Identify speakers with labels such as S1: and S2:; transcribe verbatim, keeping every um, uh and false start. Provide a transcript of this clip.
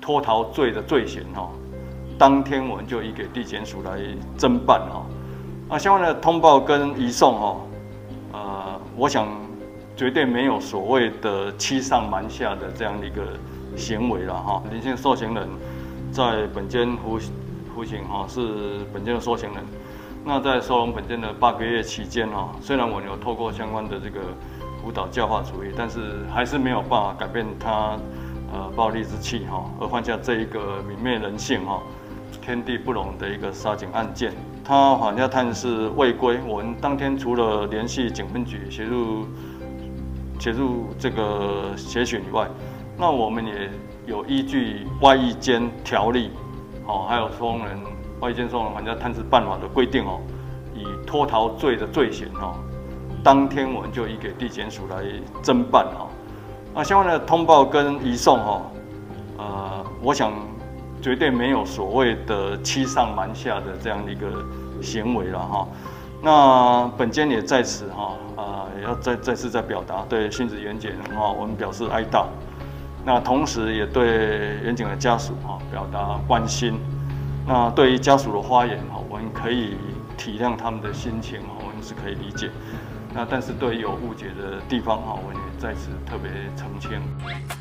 S1: 脱逃罪的罪嫌哈，当天我们就移给地检署来侦办哈。啊，相关的通报跟移送哈，呃，我想绝对没有所谓的欺上瞒下的这样的一个行为了哈。林姓受刑人在本监服服刑哈，是本监的受刑人。那在收容本监的八个月期间哈，虽然我有透过相关的这个辅导教化处理，但是还是没有办法改变他呃暴戾之气哈，而犯下这一个泯灭人性哈、天地不容的一个杀警案件。他返家探视未归，我们当天除了联系警分局协助协助这个协寻以外，那我们也有依据外役监条例，哦，还有收容人外役监收容人返家探视办法的规定哦，以脱逃罪的罪嫌哦，当天我们就移给地检署来侦办哈。那相关的通报跟移送哈，呃，我想绝对没有所谓的欺上瞒下的这样的一个行为了哈。那本监也在此哈，啊、呃，也要再再次再表达对殉职员警哈，我们表示哀悼。那同时也对员警的家属哈表达关心。那对于家属的发言哈，我们可以体谅他们的心情哈，我们是可以理解。那但是对于有误解的地方哈，我们也在此特别澄清。